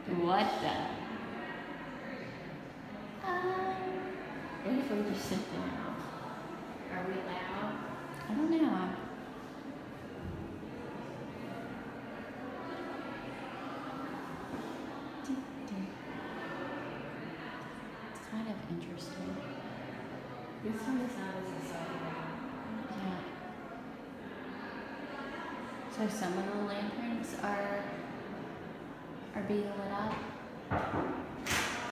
What the? What if we just sit down? Are we loud? I don't know. It's kind of interesting. This one is not as exciting. Yeah. So some of the lanterns are being lit up.